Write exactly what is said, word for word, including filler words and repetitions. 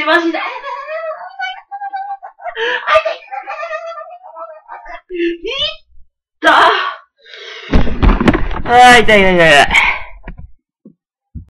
マジで。いった。あー、痛い痛い痛い痛い。